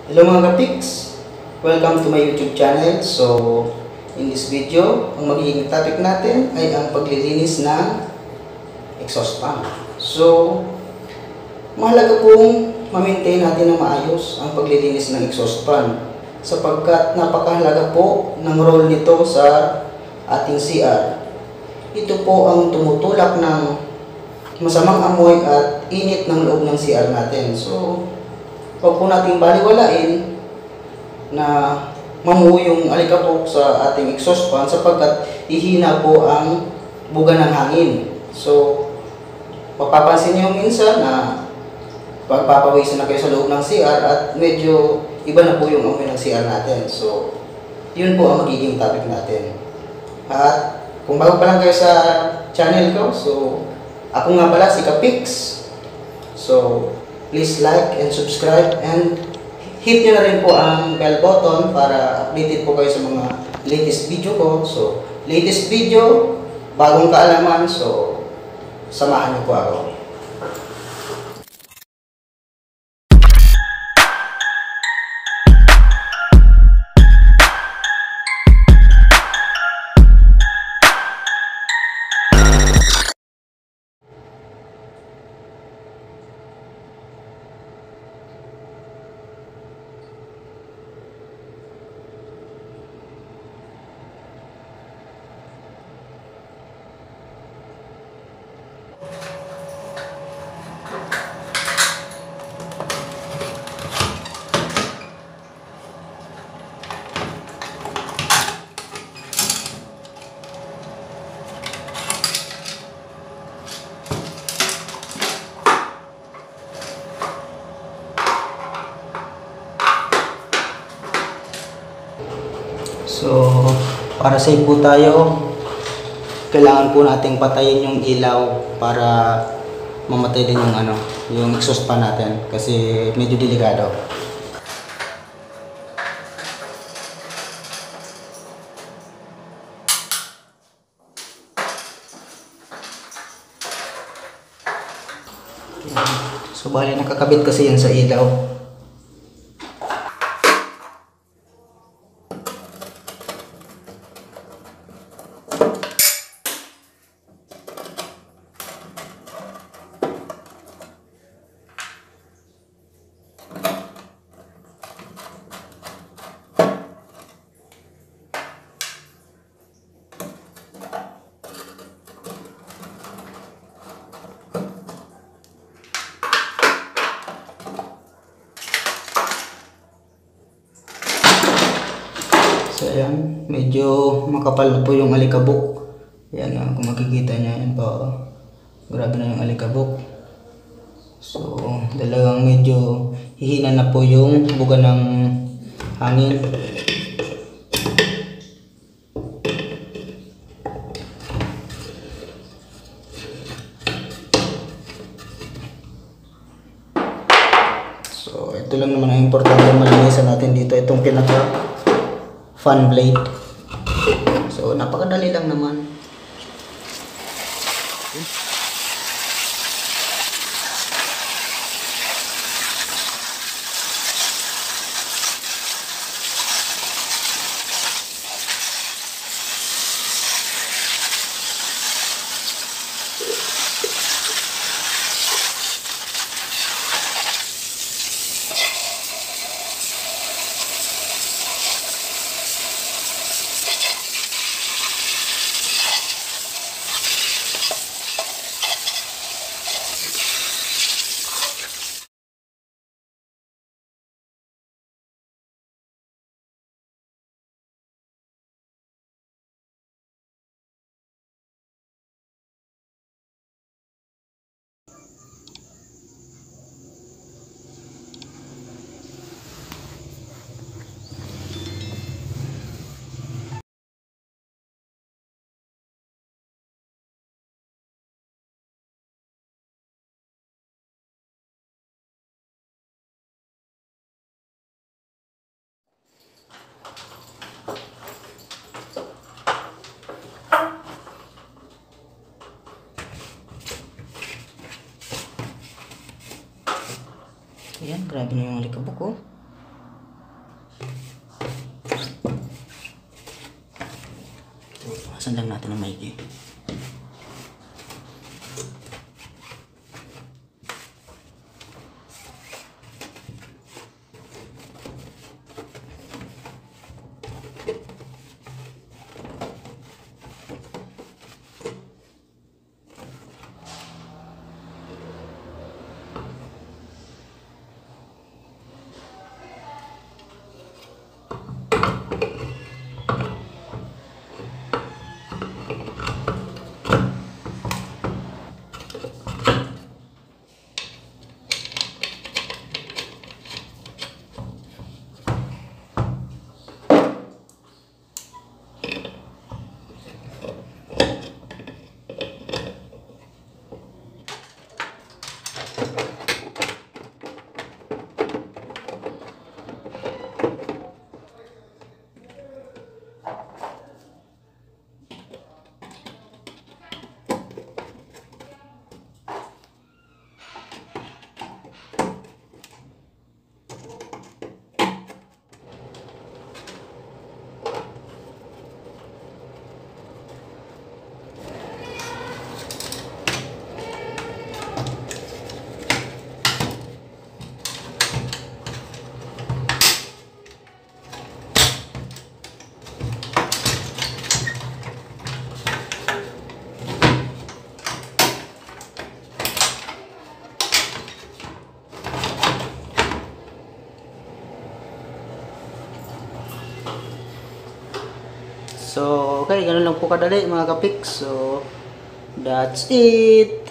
Hello mga kapiks! Welcome to my YouTube channel. So, in this video, ang magiging topic natin ay ang paglilinis ng exhaust fan. So, mahalaga pong ma-maintain natin ng maayos ang paglilinis ng exhaust fan sapagkat napakahalaga po ng role nito sa ating CR. Ito po ang tumutulak ng masamang amoy at init ng loob ng CR natin. So, huwag po nating baliwalain na mamuo yung alikabok sa ating exhaust fan sapagkat ihina po ang buga ng hangin. So, mapapansin niyo minsan na pagpapawisan na kayo sa loob ng CR at medyo iba na po yung amoy ng CR natin. So, yun po ang magiging topic natin. At kung bago pa lang kayo sa channel ko, so ako nga pala si Kapix. So, please like and subscribe and hit nyo na rin po ang bell button para updated po kayo sa mga latest video ko. So, latest video, bagong kaalaman, so samahan niyo po ako. So, para safe po tayo, kailangan po nating patayin yung ilaw para mamatay din yung exhaust fan natin kasi medyo delikado. So, bali nakakabit kasi yan sa ilaw. So ayan, medyo makapal na po yung alikabok. Ayan, kung makikita nyo, yan po. Grabe na yung alikabok. So, talagang medyo hihina na po yung buga ng hangin. So, ito lang naman ang importante malinisan natin dito. Itong pinaka fan blade. So, napakadali lang naman. Ayan, grabe na yung alikabok, oh. Buksan lang natin ang maigi. So, okay, ganun lang po kadali mga kapiks. So, that's it.